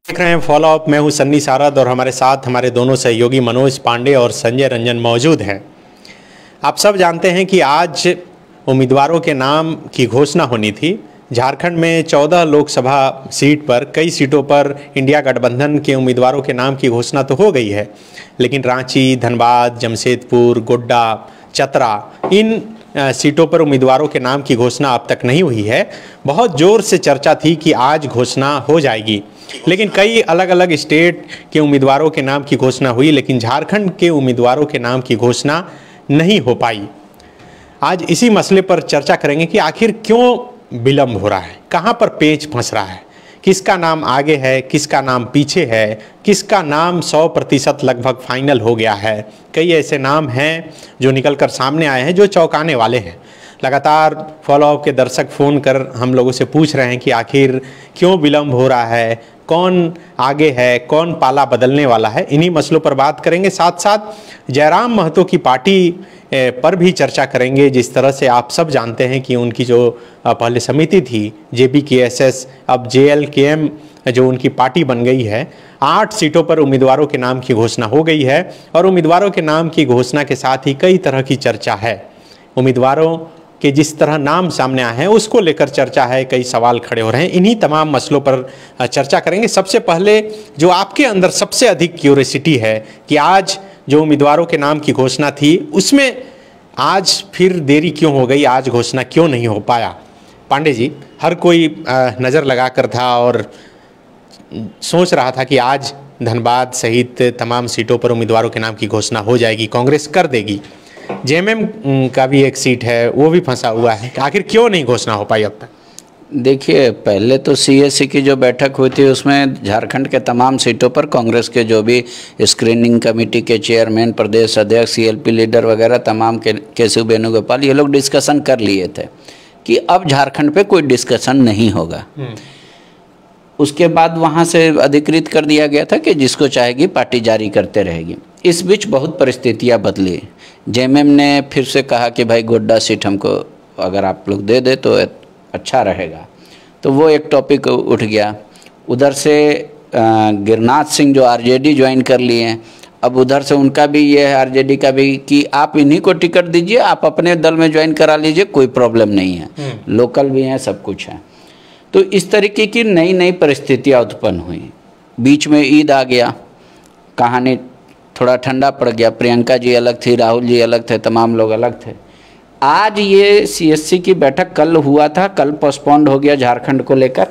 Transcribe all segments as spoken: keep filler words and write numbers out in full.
देख रहे हैं फॉलो अप। मैं हूं सन्नी सारद और हमारे साथ हमारे दोनों सहयोगी मनोज पांडे और संजय रंजन मौजूद हैं। आप सब जानते हैं कि आज उम्मीदवारों के नाम की घोषणा होनी थी। झारखंड में चौदह लोकसभा सीट पर कई सीटों पर इंडिया गठबंधन के उम्मीदवारों के नाम की घोषणा तो हो गई है, लेकिन रांची, धनबाद, जमशेदपुर, गोड्डा, चतरा इन सीटों पर उम्मीदवारों के नाम की घोषणा अब तक नहीं हुई है। बहुत ज़ोर से चर्चा थी कि आज घोषणा हो जाएगी, लेकिन कई अलग अलग स्टेट के उम्मीदवारों के नाम की घोषणा हुई, लेकिन झारखंड के उम्मीदवारों के नाम की घोषणा नहीं हो पाई। आज इसी मसले पर चर्चा करेंगे कि आखिर क्यों विलंब हो रहा है, कहाँ पर पेच फंस रहा है, किसका नाम आगे है, किसका नाम पीछे है, किसका नाम सौ प्रतिशत लगभग फाइनल हो गया है। कई ऐसे नाम हैं जो निकल कर सामने आए हैं जो चौंकाने वाले हैं। लगातार फॉलोअप के दर्शक फ़ोन कर हम लोगों से पूछ रहे हैं कि आखिर क्यों विलंब हो रहा है, कौन आगे है, कौन पाला बदलने वाला है। इन्हीं मसलों पर बात करेंगे। साथ साथ जयराम महतो की पार्टी पर भी चर्चा करेंगे। जिस तरह से आप सब जानते हैं कि उनकी जो पहले समिति थी J B K S S, अब जे एल के एम जो उनकी पार्टी बन गई है, आठ सीटों पर उम्मीदवारों के नाम की घोषणा हो गई है और उम्मीदवारों के नाम की घोषणा के साथ ही कई तरह की चर्चा है। उम्मीदवारों के जिस तरह नाम सामने आए हैं उसको लेकर चर्चा है, कई सवाल खड़े हो रहे हैं। इन्हीं तमाम मसलों पर चर्चा करेंगे। सबसे पहले जो आपके अंदर सबसे अधिक क्यूरियोसिटी है कि आज जो उम्मीदवारों के नाम की घोषणा थी उसमें आज फिर देरी क्यों हो गई, आज घोषणा क्यों नहीं हो पाया। पांडे जी, हर कोई नज़र लगा कर था और सोच रहा था कि आज धनबाद सहित तमाम सीटों पर उम्मीदवारों के नाम की घोषणा हो जाएगी, कांग्रेस कर देगी। जे एम एम का भी एक सीट है, वो भी फंसा हुआ है। आखिर क्यों नहीं घोषणा हो पाई अब तक? देखिए, पहले तो सी एस सी की जो बैठक हुई थी उसमें झारखंड के तमाम सीटों पर कांग्रेस के जो भी स्क्रीनिंग कमेटी के चेयरमैन, प्रदेश अध्यक्ष, सी एल पी लीडर वगैरह तमाम के केशव वेणुगोपाल ये लोग डिस्कशन कर लिए थे कि अब झारखंड पे कोई डिस्कशन नहीं होगा। उसके बाद वहाँ से अधिकृत कर दिया गया था कि जिसको चाहेगी पार्टी जारी करते रहेगी। इस बीच बहुत परिस्थितियाँ बदली। जे एम एम ने फिर से कहा कि भाई गोड्डा सीट हमको अगर आप लोग दे दे तो अच्छा रहेगा, तो वो एक टॉपिक उठ गया। उधर से गिरनाथ सिंह जो आर जे डी ज्वाइन कर लिए हैं, अब उधर से उनका भी ये है, आर जे डी का भी, कि आप इन्हीं को टिकट दीजिए, आप अपने दल में ज्वाइन करा लीजिए, कोई प्रॉब्लम नहीं है, लोकल भी हैं, सब कुछ है। तो इस तरीके की नई नई परिस्थितियाँ उत्पन्न हुई। बीच में ईद आ गया, कहानी थोड़ा ठंडा पड़ गया। प्रियंका जी अलग थी, राहुल जी अलग थे, तमाम लोग अलग थे। आज ये सी एस सी की बैठक कल हुआ था, कल पोस्टपोन्ड हो गया झारखंड को लेकर।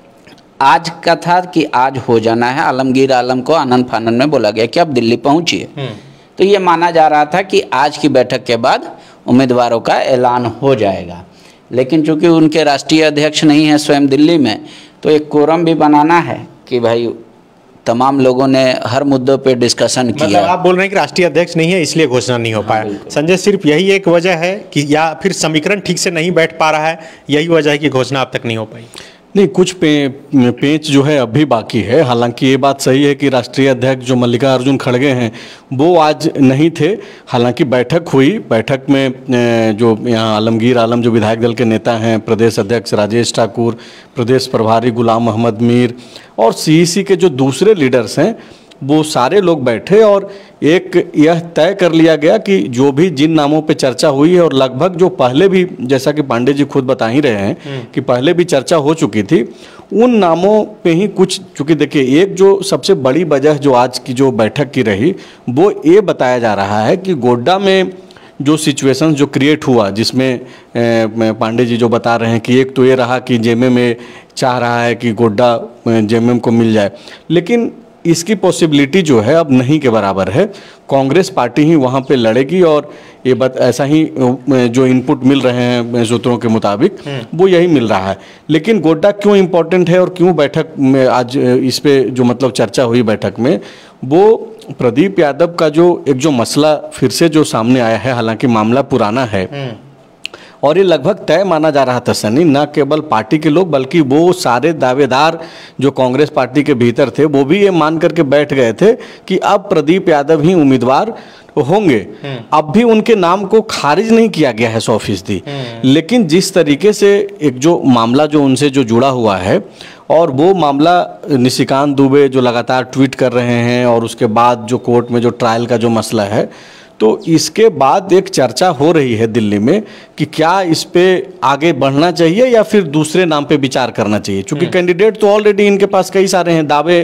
आज का था कि आज हो जाना है। आलमगीर आलम को आनंद फानंद में बोला गया कि आप दिल्ली पहुंचिए। तो ये माना जा रहा था कि आज की बैठक के बाद उम्मीदवारों का ऐलान हो जाएगा, लेकिन चूंकि उनके राष्ट्रीय अध्यक्ष नहीं है स्वयं दिल्ली में, तो एक कोरम भी बनाना है कि भाई तमाम लोगों ने हर मुद्दों पे डिस्कशन किया। मतलब आप बोल रहे हैं कि राष्ट्रीय अध्यक्ष नहीं है इसलिए घोषणा नहीं हो पाया। संजय, सिर्फ यही एक वजह है कि या फिर समीकरण ठीक से नहीं बैठ पा रहा है, यही वजह है कि घोषणा अब तक नहीं हो पाई? नहीं, कुछ पे, पेंच जो है अभी बाकी है। हालांकि ये बात सही है कि राष्ट्रीय अध्यक्ष जो मल्लिकार्जुन खड़गे हैं वो आज नहीं थे। हालांकि बैठक हुई, बैठक में जो यहाँ आलमगीर आलम जो विधायक दल के नेता हैं, प्रदेश अध्यक्ष राजेश ठाकुर, प्रदेश प्रभारी गुलाम मोहम्मद मीर और सी ई सी के जो दूसरे लीडर्स हैं वो सारे लोग बैठे और एक यह तय कर लिया गया कि जो भी जिन नामों पे चर्चा हुई है, और लगभग जो पहले भी, जैसा कि पांडे जी खुद बता ही रहे हैं कि पहले भी चर्चा हो चुकी थी, उन नामों पे ही कुछ, चूँकि देखिए एक जो सबसे बड़ी वजह जो आज की जो बैठक की रही वो ये बताया जा रहा है कि गोड्डा में जो सिचुएशन जो क्रिएट हुआ, जिसमें पांडे जी जो बता रहे हैं कि एक तो ये रहा कि जे एम एम चाह रहा है कि गोड्डा जे एम एम को मिल जाए, लेकिन इसकी पॉसिबिलिटी जो है अब नहीं के बराबर है। कांग्रेस पार्टी ही वहाँ पे लड़ेगी और ये बात ऐसा ही जो इनपुट मिल रहे हैं सूत्रों के मुताबिक वो यही मिल रहा है। लेकिन गोड्डा क्यों इम्पोर्टेंट है और क्यों बैठक में आज इस पे जो मतलब चर्चा हुई बैठक में, वो प्रदीप यादव का जो एक जो मसला फिर से जो सामने आया है, हालांकि मामला पुराना है और ये लगभग तय माना जा रहा था सनी, न केवल पार्टी के लोग बल्कि वो सारे दावेदार जो कांग्रेस पार्टी के भीतर थे वो भी ये मान करके बैठ गए थे कि अब प्रदीप यादव ही उम्मीदवार होंगे। अब भी उनके नाम को खारिज नहीं किया गया है सौ फीसदी, लेकिन जिस तरीके से एक जो मामला जो उनसे जो जुड़ा हुआ है और वो मामला निशिकांत दुबे जो लगातार ट्वीट कर रहे हैं और उसके बाद जो कोर्ट में जो ट्रायल का जो मसला है, तो इसके बाद एक चर्चा हो रही है दिल्ली में कि क्या इस पे आगे बढ़ना चाहिए या फिर दूसरे नाम पे विचार करना चाहिए, क्योंकि कैंडिडेट तो ऑलरेडी इनके पास कई सारे हैं, दावे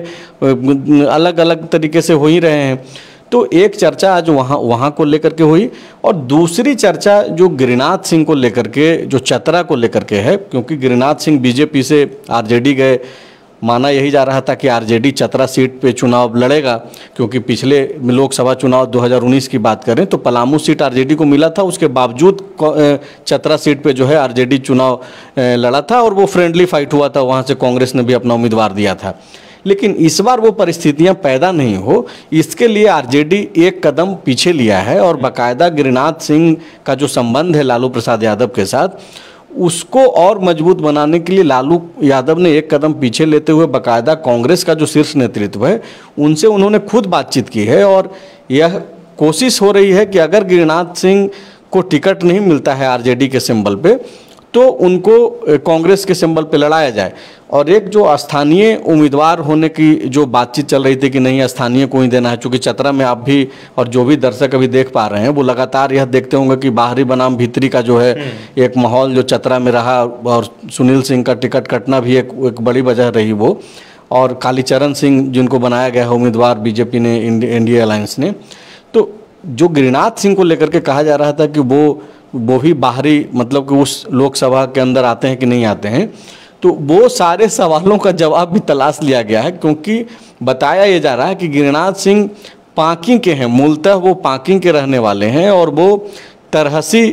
अलग अलग तरीके से हो ही रहे हैं। तो एक चर्चा आज वहाँ वहाँ को लेकर के हुई और दूसरी चर्चा जो गिरिनाथ सिंह को लेकर के, जो चतरा को लेकर के है, क्योंकि गिरिनाथ सिंह बीजेपी से आरजेडी गए, माना यही जा रहा था कि आरजेडी चतरा सीट पे चुनाव लड़ेगा, क्योंकि पिछले लोकसभा चुनाव दो हज़ार उन्नीस की बात करें तो पलामू सीट आरजेडी को मिला था, उसके बावजूद चतरा सीट पे जो है आरजेडी चुनाव लड़ा था और वो फ्रेंडली फाइट हुआ था, वहाँ से कांग्रेस ने भी अपना उम्मीदवार दिया था। लेकिन इस बार वो परिस्थितियां पैदा नहीं हो, इसके लिए आरजेडी एक कदम पीछे लिया है और बाकायदा गिरिनाथ सिंह का जो संबंध है लालू प्रसाद यादव के साथ, उसको और मजबूत बनाने के लिए लालू यादव ने एक कदम पीछे लेते हुए बाकायदा कांग्रेस का जो शीर्ष नेतृत्व है उनसे उन्होंने खुद बातचीत की है और यह कोशिश हो रही है कि अगर गिरिनाथ सिंह को टिकट नहीं मिलता है आरजेडी के सिंबल पे तो उनको कांग्रेस के सिंबल पे लड़ाया जाए। और एक जो स्थानीय उम्मीदवार होने की जो बातचीत चल रही थी कि नहीं स्थानीय को ही देना है, चूँकि चतरा में आप भी और जो भी दर्शक अभी देख पा रहे हैं वो लगातार यह देखते होंगे कि बाहरी बनाम भीतरी का जो है एक माहौल जो चतरा में रहा और सुनील सिंह का टिकट कटना भी एक, एक बड़ी वजह रही वो, और कालीचरण सिंह जिनको बनाया गया है उम्मीदवार बीजेपी ने, एनडीए अलायंस ने। तो जो गिरिनाथ सिंह को लेकर के कहा जा रहा था कि वो वो भी बाहरी मतलब कि उस लोकसभा के अंदर आते हैं कि नहीं आते हैं, तो वो सारे सवालों का जवाब भी तलाश लिया गया है, क्योंकि बताया ये जा रहा है कि गिरिनाथ सिंह पांकी के हैं, मूलतः वो पांकी के रहने वाले हैं और वो तरहसी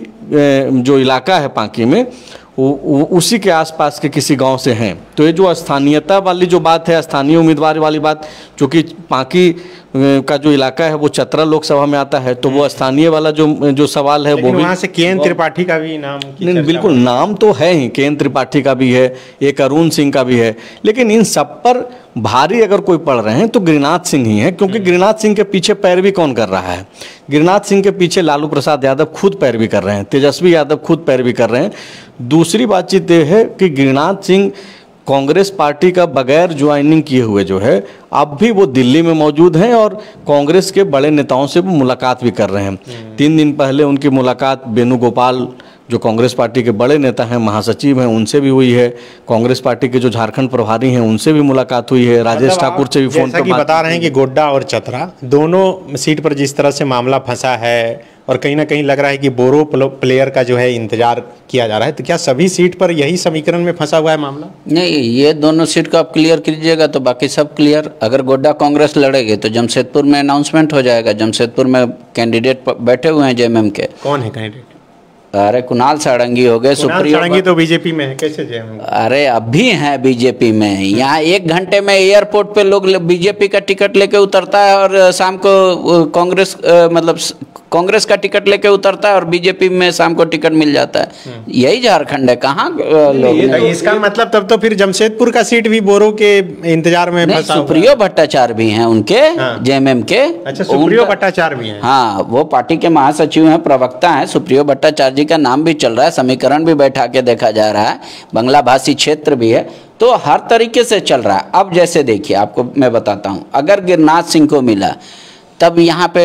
जो इलाका है पांकी में वो, वो उसी के आसपास के किसी गांव से हैं। तो ये जो स्थानीयता वाली जो बात है, स्थानीय उम्मीदवार वाली बात, चूँकि पांकी का जो इलाका है वो चतरा लोकसभा में आता है, तो वो स्थानीय वाला जो जो सवाल है वो भी वहाँ से केएन त्रिपाठी का भी नाम नहीं, बिल्कुल नाम तो है ही, केएन त्रिपाठी का भी है, एक अरुण सिंह का भी है, लेकिन इन सब पर भारी अगर कोई पड़ रहे हैं तो गिरिनाथ सिंह ही है, क्योंकि गिरिनाथ सिंह के पीछे पैरवी कौन कर रहा है? गिरिनाथ सिंह के पीछे लालू प्रसाद यादव खुद पैरवी कर रहे हैं, तेजस्वी यादव खुद पैरवी कर रहे हैं। दूसरी बातचीत यह है कि गिरिनाथ सिंह कांग्रेस पार्टी का बगैर ज्वाइनिंग किए हुए जो है अब भी वो दिल्ली में मौजूद हैं और कांग्रेस के बड़े नेताओं से वो मुलाकात भी कर रहे हैं। तीन दिन पहले उनकी मुलाकात वेणुगोपाल जो कांग्रेस पार्टी के बड़े नेता हैं, महासचिव हैं, उनसे भी हुई है। कांग्रेस पार्टी के जो झारखंड प्रभारी हैं उनसे भी मुलाकात हुई है। राजेश ठाकुर से भी फोन पर बता रहे हैं कि गोड्डा और चतरा दोनों सीट पर जिस तरह से मामला फंसा है और कहीं ना कहीं लग रहा है कि बोरो प्लेयर का जो है इंतजार किया जा रहा है, तो क्या सभी सीट पर यही समीकरण में फंसा हुआ है मामला? नहीं, ये दोनों सीट को आप क्लियर कीजिएगा तो बाकी सब क्लियर। अगर गोड्डा कांग्रेस लड़ेगी तो जमशेदपुर में अनाउंसमेंट हो जाएगा। जमशेदपुर में कैंडिडेट बैठे हुए हैं जेएमएम के। कौन है कैंडिडेट? अरे कुणाल सारंगी हो गए, सुप्रियो सारंगी तो बीजेपी में है, कैसे जेएमएम? अरे अभी हैं बीजेपी में। यहाँ एक घंटे में एयरपोर्ट पे लोग बीजेपी का टिकट लेके उतरता है और शाम को कांग्रेस मतलब कांग्रेस का टिकट लेके उतरता है और बीजेपी में शाम को टिकट मिल जाता है। यही झारखंड है, कहाँ लोग? इसका मतलब तब तो फिर जमशेदपुर का सीट भी बोरो के इंतजार में फंसा हुआ है। सुप्रियो भट्टाचार्य भी हैं उनके, हाँ। जेएमएम के। अच्छा, सुप्रियो भट्टाचार्य भी हैं? हाँ, वो पार्टी के महासचिव हैं, प्रवक्ता हैं। सुप्रियो भट्टाचार्य जी का नाम भी चल रहा है, समीकरण भी बैठा के देखा जा रहा है, बांग्ला भाषी क्षेत्र भी है, तो हर तरीके से चल रहा है। अब जैसे देखिए, आपको मैं बताता हूँ, अगर गिरिनाथ सिंह को मिला तब यहाँ पे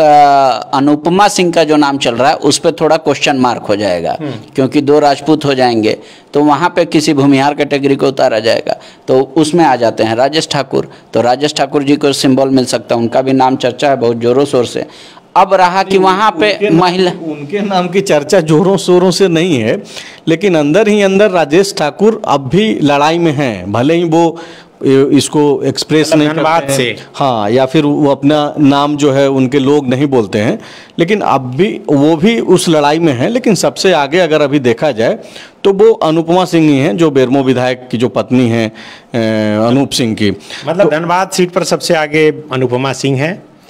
अनुपमा सिंह का जो नाम चल रहा है उस पर थोड़ा क्वेश्चन मार्क हो जाएगा, क्योंकि दो राजपूत हो जाएंगे तो वहाँ पे किसी भूमिहार कैटेगरी को उतारा जाएगा, तो उसमें आ जाते हैं राजेश ठाकुर। तो राजेश ठाकुर जी को सिंबल मिल सकता है, उनका भी नाम चर्चा है बहुत जोरों शोर से। अब रहा कि वहाँ पे महिला, उनके नाम की चर्चा जोरों शोरों से नहीं है, लेकिन अंदर ही अंदर राजेश ठाकुर अब भी लड़ाई में हैं, भले ही वो इसको एक्सप्रेस नहीं करते हैं, से हाँ, या फिर वो अपना नाम जो है उनके लोग नहीं बोलते हैं, लेकिन अब भी वो भी उस लड़ाई में हैं। लेकिन सबसे आगे अगर अभी देखा जाए तो वो अनुपमा सिंह ही हैं, जो बेरमो विधायक की जो पत्नी हैं अनूप सिंह की। मतलब तो, धनबाद सीट पर सबसे आगे अनुपमा सिंह है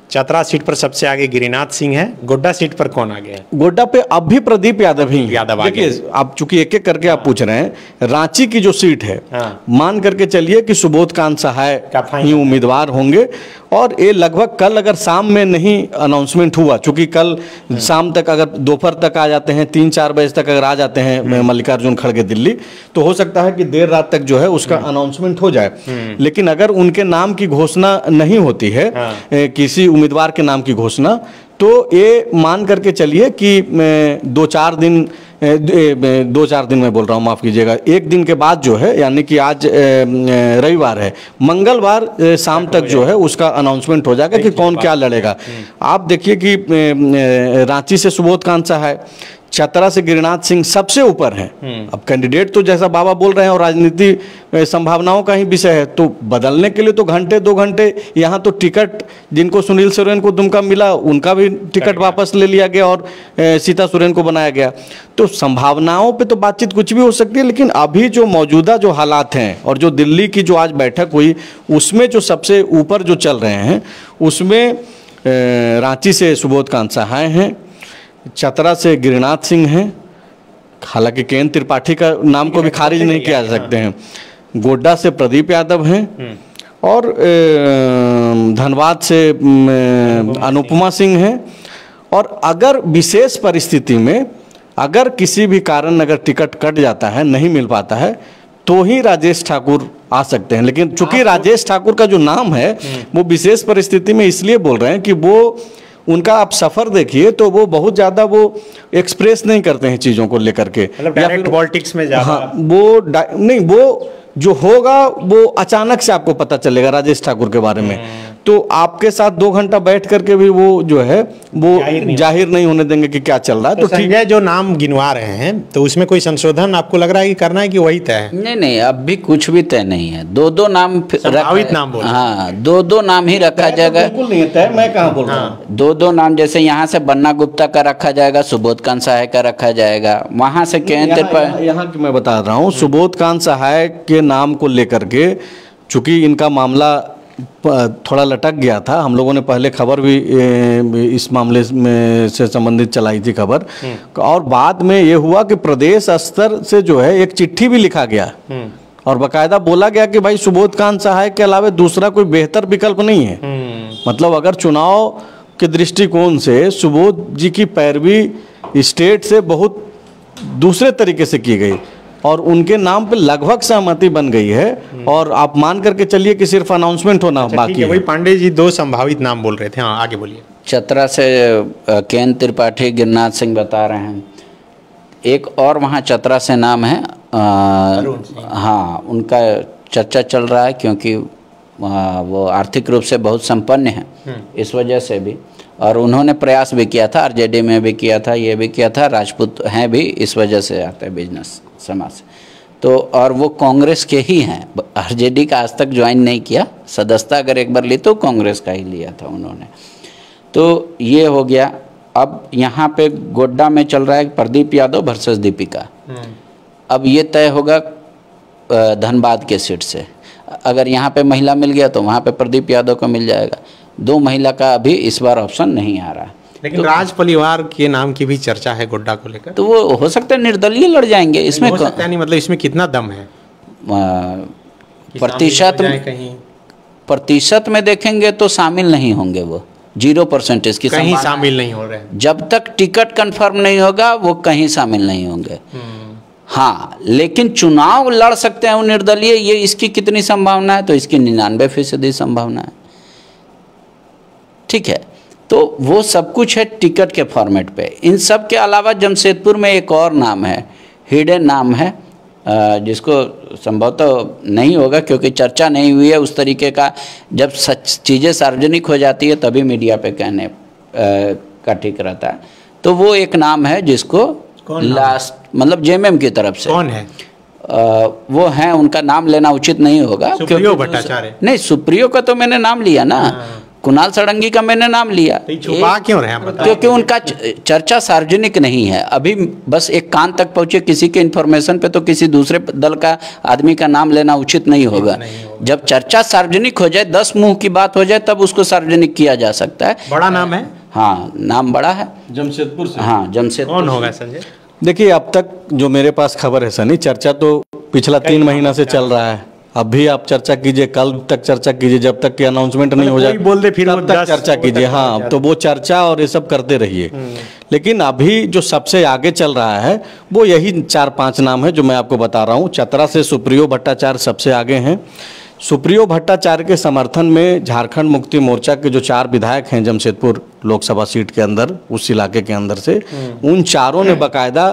चतरा सीट पर सबसे आगे गिरिनाथ सिंह है, गोड्डा सीट पर कौन आगे है? गोड्डा पे अब भी प्रदीप यादव ही यादव आगे। देखिए, आप चूंकि एक एक करके आप पूछ रहे हैं, रांची की जो सीट है, हाँ। मान करके चलिए कि सुबोध कांत सहाय का फाइनल ही उम्मीदवार होंगे। और ये लगभग कल अगर शाम में नहीं अनाउंसमेंट हुआ, चूंकि कल शाम तक अगर दोपहर तक आ जाते हैं, तीन चार बजे तक अगर आ जाते हैं मल्लिकार्जुन खड़गे दिल्ली, तो हो सकता है कि देर रात तक जो है उसका अनाउंसमेंट हो जाए। लेकिन अगर उनके नाम की घोषणा नहीं होती है, हाँ। किसी उम्मीदवार के नाम की घोषणा, तो ये मान करके चलिए कि दो चार दिन दो चार दिन में बोल रहा हूँ, माफ़ कीजिएगा, एक दिन के बाद जो है, यानी कि आज रविवार है, मंगलवार शाम तक जो है उसका अनाउंसमेंट हो जाएगा कि कौन क्या लड़ेगा। आप देखिए कि रांची से सुबोध कांत सहाय, चतरा से गिरिनाथ सिंह सबसे ऊपर हैं। अब कैंडिडेट तो जैसा बाबा बोल रहे हैं और राजनीति संभावनाओं का ही विषय है, तो बदलने के लिए तो घंटे दो घंटे, यहाँ तो टिकट जिनको सुनील सोरेन को दुमका मिला उनका भी टिकट वापस ले लिया गया और सीता सोरेन को बनाया गया। तो संभावनाओं पे तो बातचीत कुछ भी हो सकती है, लेकिन अभी जो मौजूदा जो हालात हैं और जो दिल्ली की जो आज बैठक हुई उसमें जो सबसे ऊपर जो चल रहे हैं, उसमें रांची से सुबोध कांत सहाय हैं, चतरा से गिरिनाथ सिंह हैं, हालांकि के एन त्रिपाठी का नाम को भी खारिज नहीं किया जा सकते हैं, गोड्डा से प्रदीप यादव हैं, और धनबाद से अनुपमा सिंह हैं। और अगर विशेष परिस्थिति में अगर किसी भी कारण अगर टिकट कट जाता है, नहीं मिल पाता है, तो ही राजेश ठाकुर आ सकते हैं। लेकिन चूंकि राजेश ठाकुर का जो नाम है वो विशेष परिस्थिति में इसलिए बोल रहे हैं कि वो उनका आप सफर देखिए तो वो बहुत ज़्यादा वो एक्सप्रेस नहीं करते हैं चीज़ों को लेकर के, मतलब डायरेक्ट पॉलिटिक्स में ज़्यादा। हाँ, वो नहीं, वो जो होगा वो अचानक से आपको पता चलेगा राजेश ठाकुर के बारे में। तो आपके साथ दो घंटा बैठ करके भी वो जो है वो जाहिर नहीं, जाहिर नहीं होने देंगे कि क्या चल रहा है। तो, तो संजय जो नाम गिनवा रहे हैं, तो उसमें कोई संशोधन आपको लग रहा है कि करना है कि वही तय है? नहीं नहीं, अब भी कुछ भी तय नहीं है, दो दो नाम संभावित नाम बोल, हाँ दो दो नाम ही रखा जाएगा। बिल्कुल नहीं तय, मैं कहाँ बोल रहा हूँ, दो दो नाम, जैसे यहाँ से बन्ना गुप्ता का रखा जाएगा, सुबोध कांत सहाय का रखा जाएगा, वहाँ से के एन त्रिपाठी। यहाँ की मैं बता रहा हूँ, सुबोध कांत सहाय के नाम को लेकर के चूंकि इनका मामला थोड़ा लटक गया था, हम लोगों ने पहले खबर भी इस मामले में से संबंधित चलाई थी खबर, और बाद में ये हुआ कि प्रदेश स्तर से जो है एक चिट्ठी भी लिखा गया और बाकायदा बोला गया कि भाई सुबोध कांत सहाय के अलावा दूसरा कोई बेहतर विकल्प नहीं है। मतलब अगर चुनाव के दृष्टिकोण से सुबोध जी की पैरवी स्टेट से बहुत दूसरे तरीके से की गई और उनके नाम पे लगभग सहमति बन गई है, और आप मान करके चलिए कि सिर्फ अनाउंसमेंट होना अच्छा, बाकी है। वही पांडे जी दो संभावित नाम बोल रहे थे, हाँ आगे बोलिए। चतरा से के एन त्रिपाठी, गिरिनाथ सिंह बता रहे हैं, एक और वहाँ चतरा से नाम है, आ, हाँ उनका चर्चा चल रहा है क्योंकि आ, वो आर्थिक रूप से बहुत संपन्न है, इस वजह से भी, और उन्होंने प्रयास भी किया था, आरजेडी में भी किया था, ये भी किया था, राजपूत हैं भी, इस वजह से आते हैं बिजनेस समाज से। तो और वो कांग्रेस के ही हैं, आरजेडी का आज तक ज्वाइन नहीं किया, सदस्यता अगर एक बार ली तो कांग्रेस का ही लिया था उन्होंने। तो ये हो गया। अब यहाँ पे गोड्डा में चल रहा है प्रदीप यादव वर्सेस दीपिका। अब ये तय होगा धनबाद के सीट से, अगर यहाँ पे महिला मिल गया तो वहाँ पे प्रदीप यादव को मिल जाएगा। दो महिला का अभी इस बार ऑप्शन नहीं आ रहा, लेकिन तो, राज परिवार के नाम की भी चर्चा है गोड्डा को लेकर, तो वो हो सकता है निर्दलीय लड़ जाएंगे इसमें। हो सकता है नहीं, मतलब इसमें कितना दम है प्रतिशत कहीं प्रतिशत में देखेंगे तो शामिल नहीं होंगे, वो जीरो परसेंटेज की कहीं शामिल नहीं हो रहे हैं। जब तक टिकट कंफर्म नहीं होगा वो कहीं शामिल नहीं होंगे। हाँ, लेकिन चुनाव लड़ सकते हैं वो निर्दलीय, ये इसकी कितनी संभावना है, तो इसकी निन्यानवे फीसदी संभावना है। ठीक है, तो वो सब कुछ है टिकट के फॉर्मेट पे। इन सब के अलावा जमशेदपुर में एक और नाम है, हिडन नाम है, जिसको संभवतः नहीं होगा क्योंकि चर्चा नहीं हुई है उस तरीके का। जब सच चीज़ें सार्वजनिक हो जाती है तभी मीडिया पे कहने का ठीक रहता है। तो वो एक नाम है जिसको लास्ट मतलब जेएमएम की तरफ से कौन है? आ, वो हैं, उनका नाम लेना उचित नहीं होगा। सुप्रियो भट्टाचार्य? नहीं, सुप्रियो का तो मैंने नाम लिया ना। कुणाल सारंगी का मैंने नाम लिया, छुपा क्यों रहे हैं? क्योंकि उनका चर्चा सार्वजनिक नहीं है अभी, बस एक कान तक पहुंचे किसी के इन्फॉर्मेशन पे तो किसी दूसरे दल का आदमी का नाम लेना उचित नहीं होगा। जब चर्चा सार्वजनिक हो जाए, दस मुंह की बात हो जाए, तब उसको सार्वजनिक किया जा सकता है। बड़ा नाम है? हाँ, नाम बड़ा है, जमशेदपुर से। हाँ, जमशेदपुर। कौन होगा संजय? देखिए, अब तक जो मेरे पास खबर है सनी, चर्चा तो पिछला तीन महीना से चल रहा है। अब भी आप चर्चा कीजिए, कल तक चर्चा कीजिए, जब तक कि अनाउंसमेंट नहीं हो जाए बोल दे फिर तब तक चर्चा कीजिए। हाँ, तो वो चर्चा और ये सब करते रहिए। लेकिन अभी जो सबसे आगे चल रहा है वो यही चार पांच नाम है जो मैं आपको बता रहा हूँ। चतरा से सुप्रियो भट्टाचार्य सबसे आगे हैं। सुप्रियो भट्टाचार्य के समर्थन में झारखंड मुक्ति मोर्चा के जो चार विधायक हैं जमशेदपुर लोकसभा सीट के अंदर, उस इलाके के अंदर से, उन चारों ने बाकायदा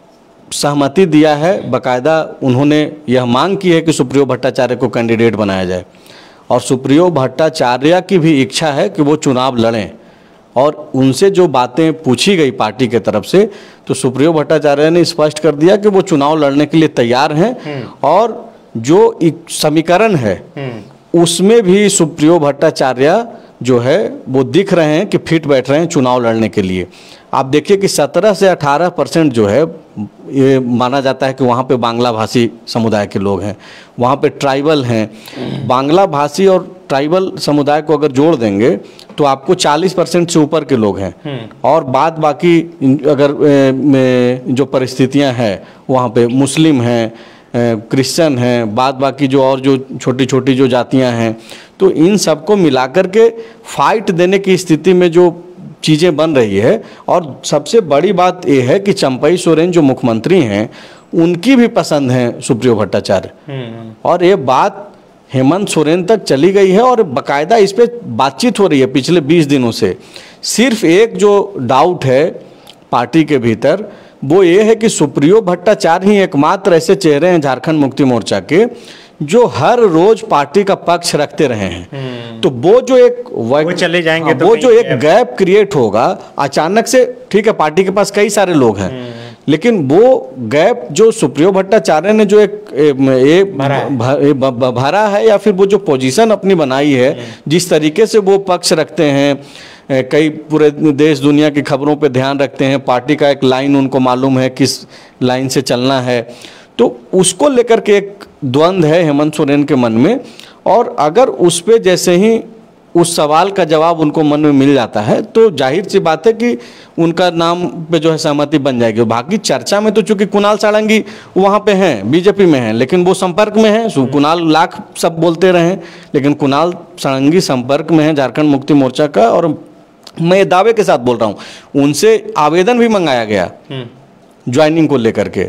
सहमति दिया है। बाकायदा उन्होंने यह मांग की है कि सुप्रियो भट्टाचार्य को कैंडिडेट बनाया जाए, और सुप्रियो भट्टाचार्य की भी इच्छा है कि वो चुनाव लड़ें। और उनसे जो बातें पूछी गई पार्टी के तरफ से, तो सुप्रियो भट्टाचार्य ने स्पष्ट कर दिया कि वो चुनाव लड़ने के लिए तैयार हैं, और जो एक समीकरण है उसमें भी सुप्रियो भट्टाचार्य जो है वो दिख रहे हैं कि फिट बैठ रहे हैं चुनाव लड़ने के लिए। आप देखिए कि सत्रह से अठारह परसेंट जो है ये माना जाता है कि वहाँ पे बांग्ला भाषी समुदाय के लोग हैं, वहाँ पे ट्राइबल हैं। बांग्ला भाषी और ट्राइबल समुदाय को अगर जोड़ देंगे तो आपको चालीस परसेंट से ऊपर के लोग हैं। और बाद बाकी अगर जो परिस्थितियाँ हैं वहाँ पे मुस्लिम हैं, क्रिश्चियन हैं, बाद बाकी जो और जो छोटी छोटी जो जातियां हैं, तो इन सबको मिलाकर के फाइट देने की स्थिति में जो चीज़ें बन रही है। और सबसे बड़ी बात यह है कि चंपई सोरेन जो मुख्यमंत्री हैं उनकी भी पसंद है सुप्रियो भट्टाचार्य, और ये बात हेमंत सोरेन तक चली गई है और बाकायदा इस पर बातचीत हो रही है पिछले बीस दिनों से। सिर्फ एक जो डाउट है पार्टी के भीतर वो ये है कि सुप्रियो भट्टाचार्य ही एकमात्र ऐसे चेहरे हैं झारखंड मुक्ति मोर्चा के जो हर रोज पार्टी का पक्ष रखते रहे हैं। तो वो जो एक वो चले जाएंगे तो वो जो एक गैप क्रिएट होगा अचानक से, ठीक है पार्टी के पास कई सारे लोग हैं, लेकिन वो गैप जो सुप्रियो भट्टाचार्य ने जो एक ए, भरा, है। भरा है, या फिर वो जो पोजीशन अपनी बनाई है, जिस तरीके से वो पक्ष रखते हैं, कई पूरे देश दुनिया की खबरों पे ध्यान रखते हैं, पार्टी का एक लाइन उनको मालूम है किस लाइन से चलना है, तो उसको लेकर के एक द्वंद्व है हेमंत सोरेन के मन में। और अगर उस पे जैसे ही उस सवाल का जवाब उनको मन में मिल जाता है तो जाहिर सी बात है कि उनका नाम पे जो है सहमति बन जाएगी। बाकी चर्चा में तो चूंकि कुणाल सारंगी वहाँ पे हैं, बीजेपी में हैं, लेकिन वो संपर्क में हैं। कुणाल लाख सब बोलते रहे, लेकिन कुणाल सारंगी संपर्क में है झारखंड मुक्ति मोर्चा का, और मैं ये दावे के साथ बोल रहा हूँ उनसे आवेदन भी मंगाया गया ज्वाइनिंग को लेकर के।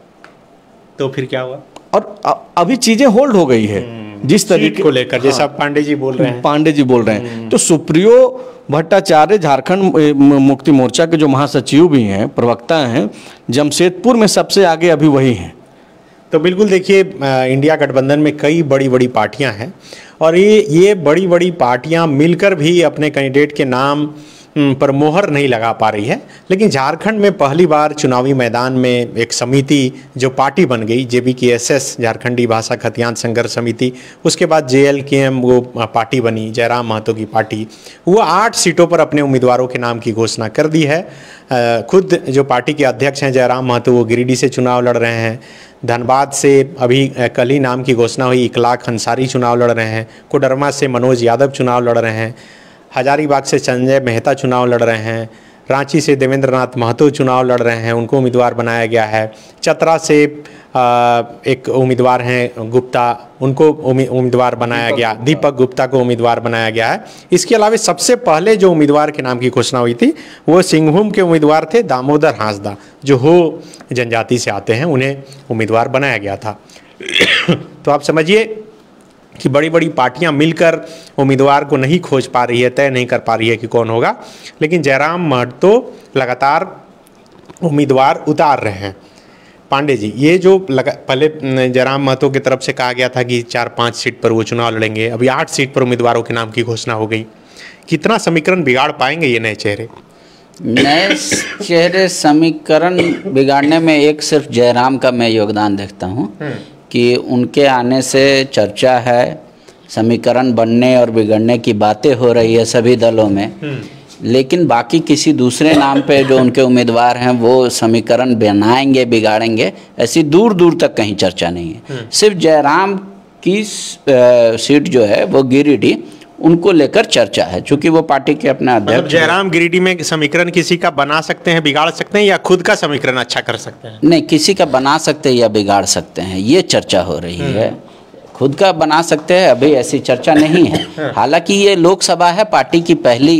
तो फिर क्या हुआ? और अभी चीजें होल्ड हो गई है जिस तरीके को लेकर, जैसा पांडे जी बोल रहे हैं पांडे जी बोल रहे हैं तो सुप्रियो भट्टाचार्य झारखंड मुक्ति मोर्चा के जो महासचिव भी हैं, प्रवक्ता हैं, जमशेदपुर में सबसे आगे अभी वही हैं। तो बिल्कुल देखिए, इंडिया गठबंधन में कई बड़ी बड़ी पार्टियां हैं, और ये ये बड़ी बड़ी पार्टियां मिलकर भी अपने कैंडिडेट के नाम पर मोहर नहीं लगा पा रही है। लेकिन झारखंड में पहली बार चुनावी मैदान में एक समिति जो पार्टी बन गई, जेबी की एसएस झारखंडी भाषा खतियान संघर्ष समिति, उसके बाद जेएल के एम वो पार्टी बनी, जयराम महतो की पार्टी, वो आठ सीटों पर अपने उम्मीदवारों के नाम की घोषणा कर दी है। खुद जो पार्टी के अध्यक्ष हैं जयराम महतो, वो गिरिडीह से चुनाव लड़ रहे हैं। धनबाद से अभी कल ही नाम की घोषणा हुई, इकलाख अंसारी चुनाव लड़ रहे हैं। कोडरमा से मनोज यादव चुनाव लड़ रहे हैं। हजारीबाग से संजय मेहता चुनाव लड़ रहे हैं। रांची से देवेंद्र नाथ महतो चुनाव लड़ रहे हैं, उनको उम्मीदवार बनाया गया है। चतरा से एक उम्मीदवार हैं गुप्ता, उनको उम्मीदवार बनाया गया, दीपक गुप्ता को उम्मीदवार बनाया गया है। इसके अलावा सबसे पहले जो उम्मीदवार के नाम की घोषणा हुई थी वो सिंहभूम के उम्मीदवार थे दामोदर हांसदा, जो हो जनजाति से आते हैं, उन्हें उम्मीदवार बनाया गया था। तो आप समझिए कि बड़ी बड़ी पार्टियां मिलकर उम्मीदवार को नहीं खोज पा रही है, तय नहीं कर पा रही है कि कौन होगा। लेकिन जयराम महतो लगातार उम्मीदवार उतार रहे हैं। पांडे जी, ये जो लगा पहले जयराम महतो की तरफ से कहा गया था कि चार पांच सीट पर वो चुनाव लड़ेंगे, अभी आठ सीट पर उम्मीदवारों के नाम की घोषणा हो गई। कितना समीकरण बिगाड़ पाएंगे ये नए चेहरे? नए चेहरे समीकरण बिगाड़ने में एक सिर्फ जयराम का मैं योगदान देखता हूँ कि उनके आने से चर्चा है, समीकरण बनने और बिगड़ने की बातें हो रही है सभी दलों में, लेकिन बाकी किसी दूसरे नाम पे जो उनके उम्मीदवार हैं वो समीकरण बनाएंगे बिगाड़ेंगे, ऐसी दूर दूर तक कहीं चर्चा नहीं है। सिर्फ जयराम की सीट जो है वो गिरिडीह, उनको लेकर चर्चा है, क्योंकि वो पार्टी के अपने अध्यक्ष। मतलब जयराम गिरिडीह में समीकरण किसी का बना सकते हैं, बिगाड़ सकते हैं, या खुद का समीकरण अच्छा कर सकते हैं? नहीं, किसी का बना सकते हैं या बिगाड़ सकते हैं, ये चर्चा हो रही है। खुद का बना सकते हैं अभी ऐसी चर्चा नहीं है। हालांकि ये लोकसभा है, पार्टी की पहली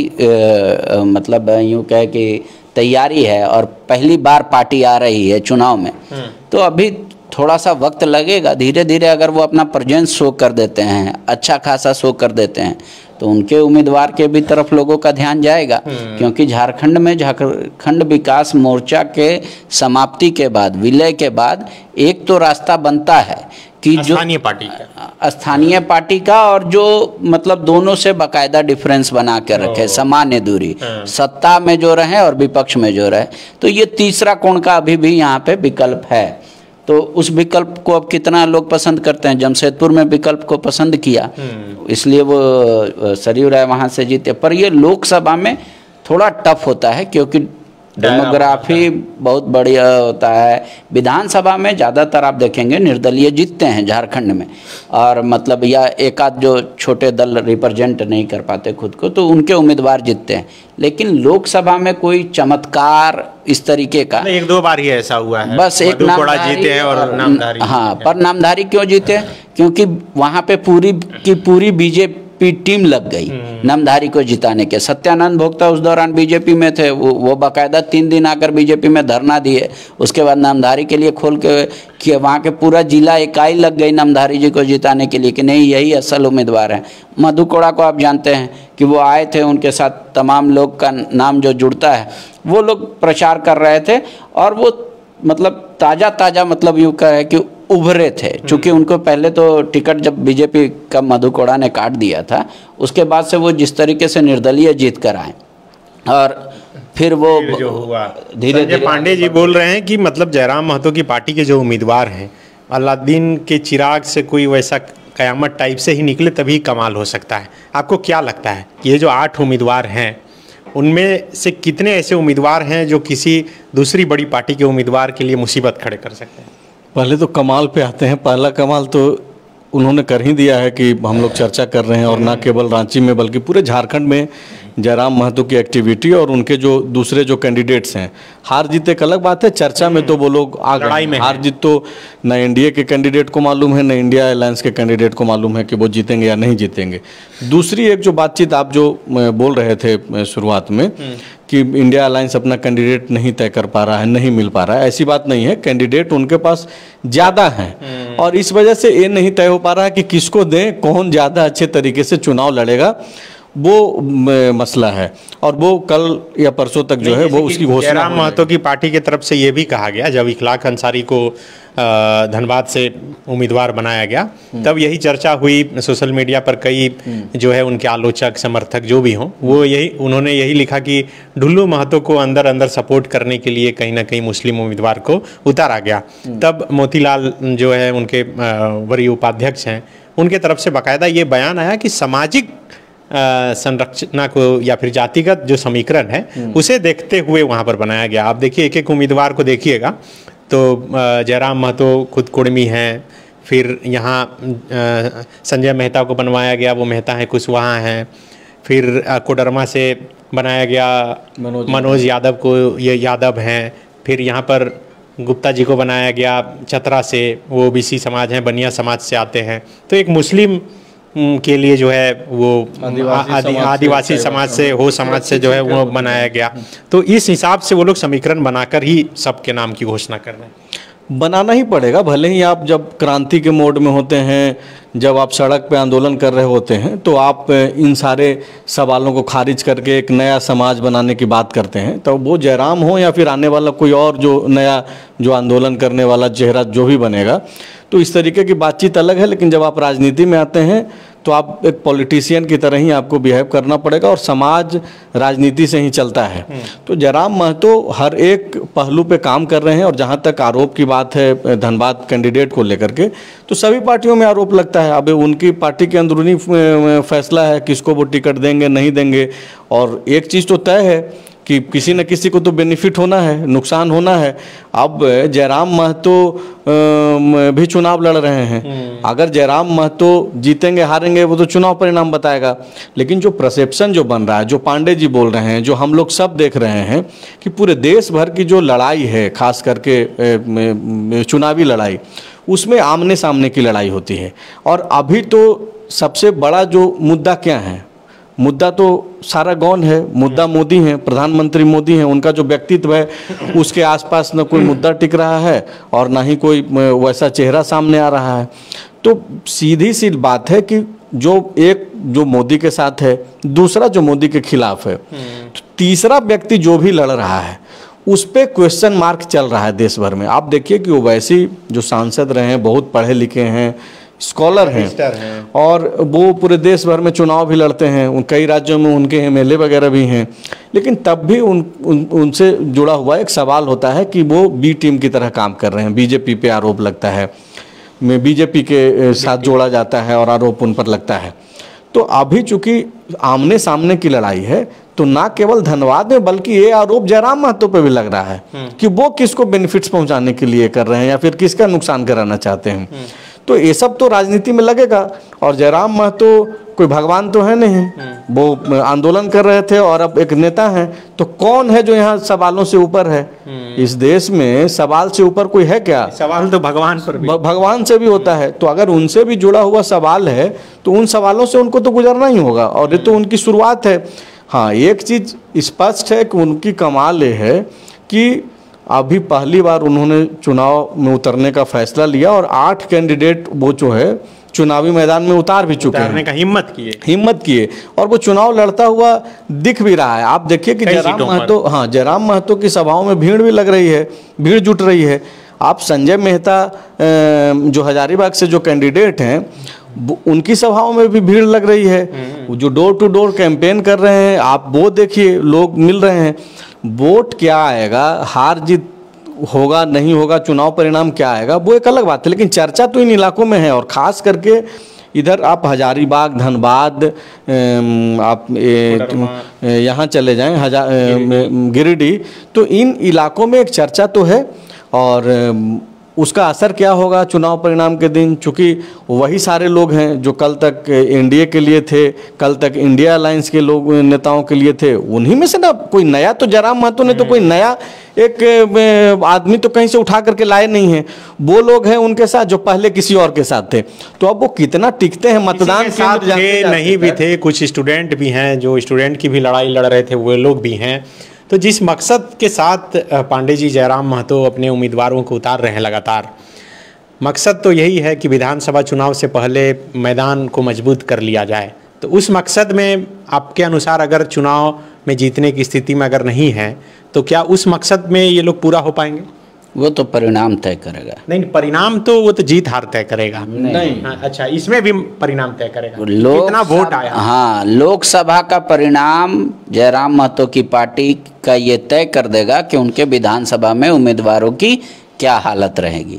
आ, मतलब यूँ कहे कि तैयारी है और पहली बार पार्टी आ रही है चुनाव में, तो अभी थोड़ा सा वक्त लगेगा। धीरे धीरे अगर वो अपना प्रेजेंस शो कर देते हैं, अच्छा खासा शो कर देते हैं, तो उनके उम्मीदवार के भी तरफ लोगों का ध्यान जाएगा। क्योंकि झारखंड में झारखंड विकास मोर्चा के समाप्ति के बाद, विलय के बाद एक तो रास्ता बनता है कि जो स्थानीय पार्टी का स्थानीय पार्टी का और जो मतलब दोनों से बाकायदा डिफरेंस बना के रखे, सामान्य दूरी, सत्ता में जो रहे और विपक्ष में जो रहे, तो ये तीसरा कोण का अभी भी यहाँ पे विकल्प है। तो उस विकल्प को अब कितना लोग पसंद करते हैं। जमशेदपुर में विकल्प को पसंद किया, इसलिए वो सरयू राय वहाँ से जीते। पर ये लोकसभा में थोड़ा टफ होता है, क्योंकि डेमोग्राफी बहुत बढ़िया होता है। विधानसभा में ज़्यादातर आप देखेंगे निर्दलीय जीतते हैं झारखंड में, और मतलब या एक आध जो छोटे दल रिप्रेजेंट नहीं कर पाते खुद को, तो उनके उम्मीदवार जीतते हैं। लेकिन लोकसभा में कोई चमत्कार इस तरीके का एक दो बार ही ऐसा हुआ है, बस एक नामधारी जीते हैं और नामधारी। हाँ, पर नामधारी क्यों जीते? क्योंकि वहाँ पे पूरी की पूरी बीजेपी टीम लग गई नामधारी को जिताने के। सत्यानंद भोक्ता उस दौरान बीजेपी में थे, वो वो बाकायदा तीन दिन आकर बीजेपी में धरना दिए। उसके बाद नामधारी के लिए खोल के कि वहाँ के पूरा जिला इकाई लग गई नामधारी जी को जिताने के लिए कि नहीं, यही असल उम्मीदवार हैं। मधु कोड़ा को आप जानते हैं कि वो आए थे, उनके साथ तमाम लोग का नाम जो जुड़ता है, वो लोग प्रचार कर रहे थे, और वो मतलब ताज़ा ताज़ा मतलब यूँ कहे कि उभरे थे। चूँकि उनको पहले तो टिकट जब बीजेपी का मधु कोड़ा ने काट दिया था, उसके बाद से वो जिस तरीके से निर्दलीय जीत कर आए, और फिर वो जो हुआ धीरे धीरे। पांडे जी बोल रहे हैं कि मतलब जयराम महतो की पार्टी के जो उम्मीदवार हैं, अलादीन के चिराग से कोई वैसा कयामत टाइप से ही निकले तभी कमाल हो सकता है। आपको क्या लगता है ये जो आठ उम्मीदवार हैं, उनमें से कितने ऐसे उम्मीदवार हैं जो किसी दूसरी बड़ी पार्टी के उम्मीदवार के लिए मुसीबत खड़े कर सकते हैं? पहले तो कमाल पे आते हैं। पहला कमाल तो उन्होंने कर ही दिया है कि हम लोग चर्चा कर रहे हैं, और ना केवल रांची में बल्कि पूरे झारखंड में जयराम महतो की एक्टिविटी और उनके जो दूसरे जो कैंडिडेट्स हैं। हार जीत एक अलग बात है, चर्चा में तो वो लोग आ गए। हार जीत तो न एनडीए के कैंडिडेट को मालूम है, न इंडिया अलायंस के कैंडिडेट को मालूम है कि वो जीतेंगे या नहीं जीतेंगे। दूसरी एक जो बातचीत आप जो बोल रहे थे शुरुआत में कि इंडिया अलायंस अपना कैंडिडेट नहीं तय कर पा रहा है, नहीं मिल पा रहा है, ऐसी बात नहीं है। कैंडिडेट उनके पास ज़्यादा हैं, और इस वजह से ये नहीं तय हो पा रहा है कि किसको दें, कौन ज़्यादा अच्छे तरीके से चुनाव लड़ेगा, वो मसला है। और वो कल या परसों तक जो है वो उसकी घोषणा। जयराम महतो की पार्टी की तरफ से ये भी कहा गया, जब इखलाक अंसारी को धनबाद से उम्मीदवार बनाया गया, तब यही चर्चा हुई सोशल मीडिया पर। कई जो है उनके आलोचक समर्थक जो भी हों, वो यही उन्होंने यही लिखा कि ढुल्लू महतो को अंदर अंदर सपोर्ट करने के लिए कहीं ना कहीं मुस्लिम उम्मीदवार को उतारा गया। तब मोतीलाल जो है उनके वरीय उपाध्यक्ष हैं, उनके तरफ से बाकायदा ये बयान आया कि सामाजिक संरचना को या फिर जातिगत जो समीकरण है उसे देखते हुए वहाँ पर बनाया गया। आप देखिए एक एक उम्मीदवार को देखिएगा तो जयराम महतो खुद कुर्मी हैं, फिर यहाँ संजय मेहता को बनवाया गया, वो मेहता हैं कुशवाहा हैं, फिर कोडरमा से बनाया गया मनोज, मनोज यादव को, ये यादव हैं, फिर यहाँ पर गुप्ता जी को बनाया गया चतरा से, वो ओबीसी समाज हैं, बनिया समाज से आते हैं। तो एक मुस्लिम के लिए जो है वो आदिवासी, आदिवासी समाज से हो समाज से जो है वो बनाया गया। तो इस हिसाब से वो लोग समीकरण बनाकर ही सबके नाम की घोषणा कर रहे हैं। बनाना ही पड़ेगा, भले ही आप जब क्रांति के मोड में होते हैं, जब आप सड़क पे आंदोलन कर रहे होते हैं, तो आप इन सारे सवालों को खारिज करके एक नया समाज बनाने की बात करते हैं। तो वो जयराम हो या फिर आने वाला कोई और जो नया जो आंदोलन करने वाला चेहरा जो भी बनेगा, तो इस तरीके की बातचीत अलग है। लेकिन जब आप राजनीति में आते हैं तो आप एक पॉलिटिशियन की तरह ही आपको बिहेव करना पड़ेगा, और समाज राजनीति से ही चलता है। तो जयराम महतो हर एक पहलू पे काम कर रहे हैं। और जहाँ तक आरोप की बात है धनबाद कैंडिडेट को लेकर के, तो सभी पार्टियों में आरोप लगता है। अब उनकी पार्टी के अंदरूनी फैसला है किसको वो टिकट देंगे नहीं देंगे। और एक चीज़ तो तय है कि किसी न किसी को तो बेनिफिट होना है, नुकसान होना है। अब जयराम महतो भी चुनाव लड़ रहे हैं। अगर जयराम महतो जीतेंगे हारेंगे वो तो चुनाव परिणाम बताएगा, लेकिन जो परसेप्शन जो बन रहा है, जो पांडे जी बोल रहे हैं, जो हम लोग सब देख रहे हैं कि पूरे देश भर की जो लड़ाई है, खास करके चुनावी लड़ाई, उसमें आमने सामने की लड़ाई होती है। और अभी तो सबसे बड़ा जो मुद्दा क्या है, मुद्दा तो सारा गौन है, मुद्दा मोदी हैं, प्रधानमंत्री मोदी हैं। उनका जो व्यक्तित्व है उसके आसपास न कोई मुद्दा टिक रहा है और ना ही कोई वैसा चेहरा सामने आ रहा है। तो सीधी सी बात है कि जो एक जो मोदी के साथ है, दूसरा जो मोदी के खिलाफ है, तो तीसरा व्यक्ति जो भी लड़ रहा है उस पर क्वेश्चन मार्क चल रहा है देश भर में। आप देखिए कि ओवैसी जो सांसद रहे हैं, बहुत पढ़े लिखे हैं, स्कॉलर हैं, हैं और वो पूरे देश भर में चुनाव भी लड़ते हैं। उन कई राज्यों में उनके एम एल ए वगैरह भी हैं, लेकिन तब भी उन, उन उनसे जुड़ा हुआ एक सवाल होता है कि वो बी टीम की तरह काम कर रहे हैं। बीजेपी पे आरोप लगता है, में बीजेपी के साथ जोड़ा जाता है और आरोप उन पर लगता है। तो अभी चूंकि आमने सामने की लड़ाई है, तो ना केवल धनबाद में बल्कि ये आरोप जयराम महतो पे भी लग रहा है कि वो किसको बेनिफिट्स पहुंचाने के लिए कर रहे हैं या फिर किसका नुकसान कराना चाहते हैं। तो ये सब तो राजनीति में लगेगा। और जयराम महतो कोई भगवान तो है नहीं, वो आंदोलन कर रहे थे और अब एक नेता हैं। तो कौन है जो यहाँ सवालों से ऊपर है? इस देश में सवाल से ऊपर कोई है क्या? सवाल तो भगवान पर भी, भगवान से भी होता है। तो अगर उनसे भी जुड़ा हुआ सवाल है तो उन सवालों से उनको तो गुजरना ही होगा, और ये तो उनकी शुरुआत है। हाँ, एक चीज स्पष्ट है कि उनकी कमाल ये है कि अभी पहली बार उन्होंने चुनाव में उतरने का फैसला लिया और आठ कैंडिडेट वो जो है चुनावी मैदान में उतार भी चुके हैं, का हिम्मत किए हिम्मत किए और वो चुनाव लड़ता हुआ दिख भी रहा है। आप देखिए कि जयराम महतो, हाँ जयराम महतो की सभाओं में भीड़ भी लग रही है, भीड़ जुट रही है। आप संजय मेहता जो हजारीबाग से जो कैंडिडेट हैं, उनकी सभाओं में भी भीड़ लग रही है। जो डोर टू डोर कैंपेन कर रहे हैं, आप वो देखिए, लोग मिल रहे हैं। वोट क्या आएगा, हार जीत होगा नहीं होगा, चुनाव परिणाम क्या आएगा, वो एक अलग बात है, लेकिन चर्चा तो इन इलाकों में है। और ख़ास करके इधर आप हजारीबाग, धनबाद, आप यहाँ चले जाएं हजार गिरिडीह, तो इन इलाकों में एक चर्चा तो है। और उसका असर क्या होगा चुनाव परिणाम के दिन, चूँकि वही सारे लोग हैं जो कल तक एनडीए के लिए थे, कल तक इंडिया अलायंस के लोग नेताओं के लिए थे। उन्हीं में से ना कोई नया, तो जयराम महतो ने तो कोई नया एक आदमी तो कहीं से उठा करके लाए नहीं है। वो लोग हैं उनके साथ जो पहले किसी और के साथ थे। तो अब वो कितना टिकते हैं मतदान के साथ थे, नहीं भी थे, कुछ स्टूडेंट भी हैं जो स्टूडेंट की भी लड़ाई लड़ रहे थे, वो लोग भी हैं। तो जिस मकसद के साथ पांडे जी जयराम महतो अपने उम्मीदवारों को उतार रहे हैं लगातार, मकसद तो यही है कि विधानसभा चुनाव से पहले मैदान को मजबूत कर लिया जाए। तो उस मकसद में आपके अनुसार अगर चुनाव में जीतने की स्थिति में अगर नहीं है, तो क्या उस मकसद में ये लोग पूरा हो पाएंगे? वो तो परिणाम तय करेगा। नहीं, परिणाम तो वो तो जीत हार तय करेगा। नहीं, नहीं। हाँ, अच्छा, इसमें भी परिणाम तय करेगा, कितना वोट आया। हाँ, लोकसभा का परिणाम जयराम महतो की पार्टी का ये तय कर देगा कि उनके विधानसभा में उम्मीदवारों की क्या हालत रहेगी।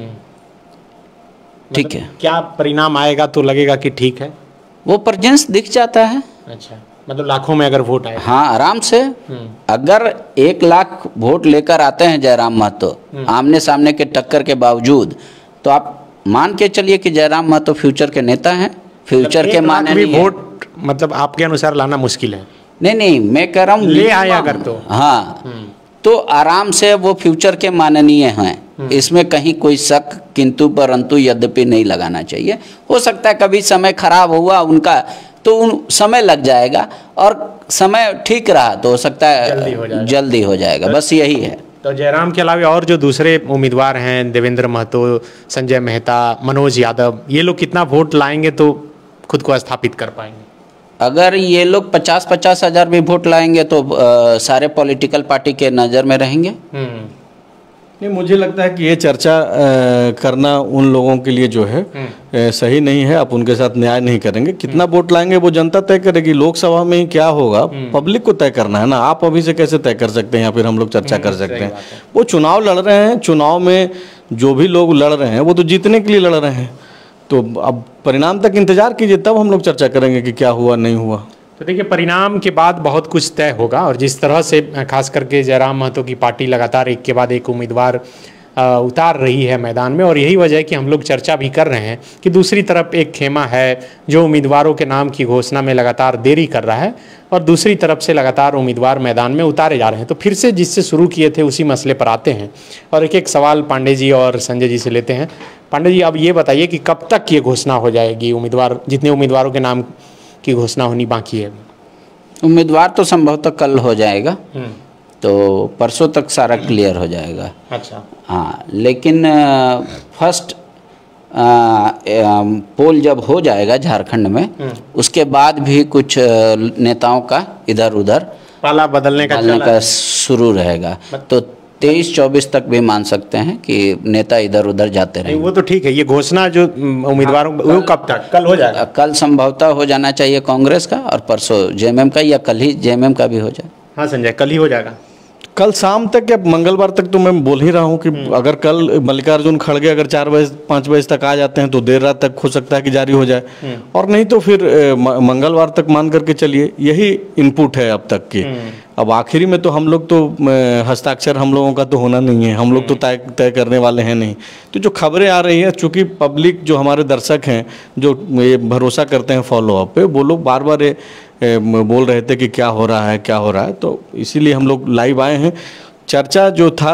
ठीक है, क्या परिणाम आएगा तो लगेगा कि ठीक है, वो प्रेजेंस दिख जाता है। अच्छा, मतलब लाखों में अगर वोट आए, हाँ आराम से। अगर एक लाख वोट लेकर आते हैं जयराम महतो आमने सामने के टक्कर के बावजूद, तो आप मान के चलिए कि जयराम महतो फ्यूचर के नेता हैं। फ्यूचर के माने भी वोट मतलब आपके अनुसार लाना मुश्किल है? नहीं नहीं, मैं कह रहा हूँ ले आया अगर तो, हाँ तो आराम से वो फ्यूचर के माननीय हैं, इसमें कहीं कोई शक किंतु परंतु यद्यपि नहीं लगाना चाहिए। हो सकता है कभी समय खराब हुआ उनका तो उन समय लग जाएगा, और समय ठीक रहा तो हो सकता है जल्दी हो जाएगा, जल्दी हो जाएगा। बस यही है। तो जयराम के अलावा और जो दूसरे उम्मीदवार हैं, देवेंद्र महतो, संजय मेहता, मनोज यादव, ये लोग कितना वोट लाएंगे तो खुद को स्थापित कर पाएंगे? अगर ये लोग पचास पचास हजार भी वोट लाएंगे तो आ, सारे पॉलिटिकल पार्टी के नज़र में रहेंगे। नहीं, मुझे लगता है कि ये चर्चा आ, करना उन लोगों के लिए जो है आ, सही नहीं है। आप उनके साथ न्याय नहीं करेंगे। कितना वोट लाएंगे वो जनता तय करेगी। लोकसभा में ही क्या होगा पब्लिक को तय करना है ना। आप अभी से कैसे तय कर सकते हैं या फिर हम लोग चर्चा कर सकते हैं। वो चुनाव लड़ रहे हैं, चुनाव में जो भी लोग लड़ रहे हैं वो तो जीतने के लिए लड़ रहे हैं। तो अब परिणाम तक इंतजार कीजिए, तब हम लोग चर्चा करेंगे कि क्या हुआ नहीं हुआ। तो देखिए, परिणाम के बाद बहुत कुछ तय होगा। और जिस तरह से खास करके जयराम महतो की पार्टी लगातार एक के बाद एक उम्मीदवार उतार रही है मैदान में, और यही वजह है कि हम लोग चर्चा भी कर रहे हैं कि दूसरी तरफ एक खेमा है जो उम्मीदवारों के नाम की घोषणा में लगातार देरी कर रहा है, और दूसरी तरफ से लगातार उम्मीदवार मैदान में उतारे जा रहे हैं। तो फिर से जिससे शुरू किए थे उसी मसले पर आते हैं और एक एक सवाल पांडे जी और संजय जी से लेते हैं। पांडे जी, अब ये बताइए कि कब तक ये घोषणा हो जाएगी, उम्मीदवार जितने उम्मीदवारों के नाम की घोषणा होनी बाकी है? उम्मीदवार तो संभवतः कल हो जाएगा, तो परसों तक सारा क्लियर हो जाएगा। अच्छा। हाँ, लेकिन फर्स्ट पोल जब हो जाएगा झारखंड में, उसके बाद भी कुछ नेताओं का इधर उधर पाला बदलने का बदलने का शुरू रहेगा। तो तेईस चौबीस तक भी मान सकते हैं कि नेता इधर उधर जाते रहेंगे। वो तो ठीक है। ये घोषणा जो उम्मीदवारों हाँ, वो कब तक? कल हो जाएगा? कल संभवतः हो जाना चाहिए कांग्रेस का, और परसों जेएमएम का, या कल ही जेएमएम का भी हो जाए। हाँ संजय, कल ही हो जाएगा? कल शाम तक या मंगलवार तक तो मैं बोल ही रहा हूँ कि अगर कल मल्लिकार्जुन खड़गे अगर चार बजे पाँच बजे तक आ जाते हैं तो देर रात तक हो सकता है कि जारी हो जाए, और नहीं तो फिर मंगलवार तक मान करके चलिए। यही इनपुट है अब तक की। अब आखिरी में तो हम लोग तो हस्ताक्षर हम लोगों का तो होना नहीं है, हम लोग तो तय तय करने वाले हैं नहीं। तो जो खबरें आ रही हैं, चूँकि पब्लिक जो हमारे दर्शक हैं जो ये भरोसा करते हैं फॉलोअप पे, वो लोग बार बार बोल रहे थे कि क्या हो रहा है क्या हो रहा है, तो इसीलिए हम लोग लाइव आए हैं। चर्चा जो था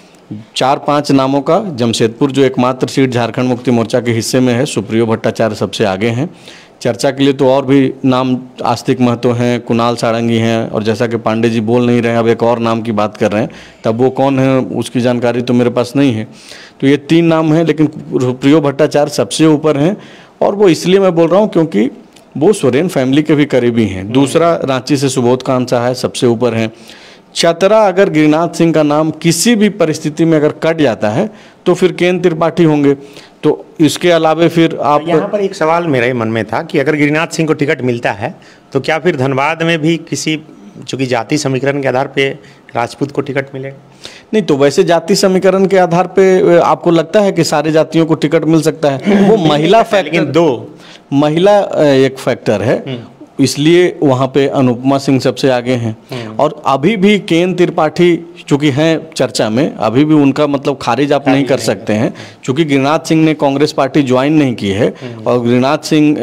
चार पांच नामों का, जमशेदपुर जो एकमात्र सीट झारखंड मुक्ति मोर्चा के हिस्से में है, सुप्रियो भट्टाचार्य सबसे आगे हैं। चर्चा के लिए तो और भी नाम आस्तिक महतो हैं, कुणाल सारंगी हैं, और जैसा कि पांडे जी बोल नहीं रहे हैं, अब एक और नाम की बात कर रहे हैं, तब वो कौन है उसकी जानकारी तो मेरे पास नहीं है। तो ये तीन नाम हैं, लेकिन सुप्रियो भट्टाचार्य सबसे ऊपर हैं, और वो इसलिए मैं बोल रहा हूँ क्योंकि वो सोरेन फैमिली के भी करीबी हैं। दूसरा रांची से सुबोध कांत साहा है, सबसे ऊपर हैं। चतरा अगर गिरिनाथ सिंह का नाम किसी भी परिस्थिति में अगर कट जाता है तो फिर केन त्रिपाठी होंगे। तो इसके अलावे फिर आप, यहाँ पर एक सवाल मेरे मन में था कि अगर गिरिनाथ सिंह को टिकट मिलता है तो क्या फिर धनबाद में भी किसी, चूँकि जाति समीकरण के आधार पे राजपूत को टिकट मिलेगा? नहीं, तो वैसे जाति समीकरण के आधार पे आपको लगता है कि सारे जातियों को टिकट मिल सकता है? वो महिला फैक्टर, दो महिला एक फैक्टर है, इसलिए वहाँ पे अनुपमा सिंह सबसे आगे हैं। और अभी भी केन त्रिपाठी चूँकि हैं चर्चा में, अभी भी उनका मतलब खारिज आप नहीं कर सकते हैं, क्योंकि गिरिनाथ सिंह ने कांग्रेस पार्टी ज्वाइन नहीं की है और गिरिनाथ सिंह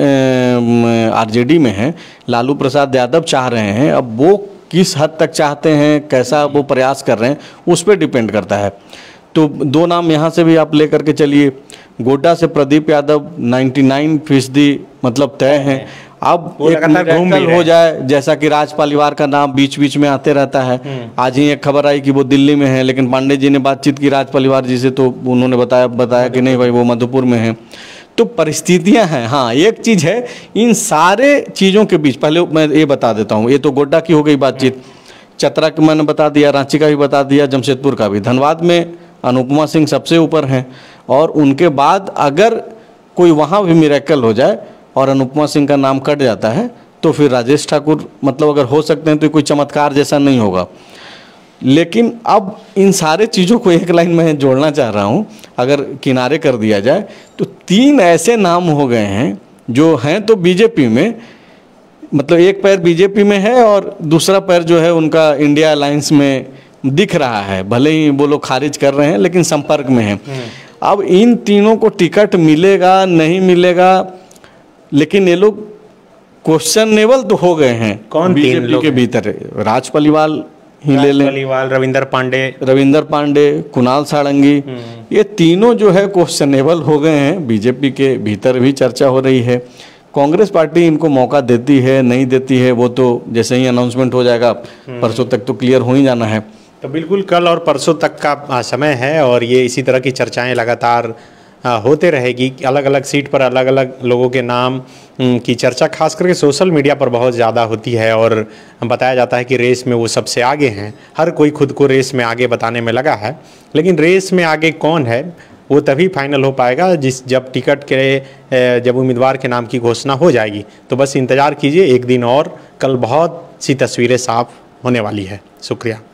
आरजेडी में हैं। लालू प्रसाद यादव चाह रहे हैं, अब वो किस हद तक चाहते हैं, कैसा वो प्रयास कर रहे हैं, उस पर डिपेंड करता है। तो दो नाम यहाँ से भी आप लेकर के चलिए। गोड्डा से प्रदीप यादव निन्यानवे फीसदी मतलब तय हैं। अब एक मिरेकल हो जाए, जैसा कि राज परिवार का नाम बीच बीच में आते रहता है। आज ही एक खबर आई कि वो दिल्ली में है, लेकिन पांडे जी ने बातचीत की राज परिवार जी से, तो उन्होंने बताया बताया कि नहीं भाई वो मधुपुर में है। तो परिस्थितियां हैं। हाँ, एक चीज़ है, इन सारे चीज़ों के बीच पहले मैं ये बता देता हूँ, ये तो गोड्डा की हो गई बातचीत, चतरा की मैंने बता दिया, रांची का भी बता दिया, जमशेदपुर का भी। धनबाद में अनुपमा सिंह सबसे ऊपर हैं, और उनके बाद अगर कोई वहाँ भी मिरेकल हो जाए और अनुपमा सिंह का नाम कट जाता है तो फिर राजेश ठाकुर मतलब अगर हो सकते हैं तो कोई चमत्कार जैसा नहीं होगा। लेकिन अब इन सारे चीज़ों को एक लाइन में जोड़ना चाह रहा हूँ, अगर किनारे कर दिया जाए तो तीन ऐसे नाम हो गए हैं जो हैं तो बीजेपी में, मतलब एक पैर बीजेपी में है और दूसरा पैर जो है उनका इंडिया अलायंस में दिख रहा है, भले ही वो लोग खारिज कर रहे हैं लेकिन संपर्क में हैं। अब इन तीनों को टिकट मिलेगा नहीं मिलेगा, लेकिन ये लोग क्वेश्चनेबल तो हो गए हैं। कौन तीन लोग के भीतर? राज पलिवाल ही ले लें, पलिवाल, रविंदर पांडे रविंदर पांडे कुणाल सारंगी, ये तीनों जो है क्वेश्चनेबल हो गए हैं। बीजेपी के भीतर भी चर्चा हो रही है। कांग्रेस पार्टी इनको मौका देती है नहीं देती है, वो तो जैसे ही अनाउंसमेंट हो जाएगा परसों तक तो क्लियर हो ही जाना है। तो बिल्कुल कल और परसों तक का समय है, और ये इसी तरह की चर्चाएं लगातार होते रहेगी। अलग अलग सीट पर अलग अलग लोगों के नाम की चर्चा खास करके सोशल मीडिया पर बहुत ज़्यादा होती है और बताया जाता है कि रेस में वो सबसे आगे हैं। हर कोई खुद को रेस में आगे बताने में लगा है, लेकिन रेस में आगे कौन है वो तभी फाइनल हो पाएगा जिस जब टिकट के जब उम्मीदवार के नाम की घोषणा हो जाएगी। तो बस इंतज़ार कीजिए एक दिन और, कल बहुत सी तस्वीरें साफ होने वाली है। शुक्रिया।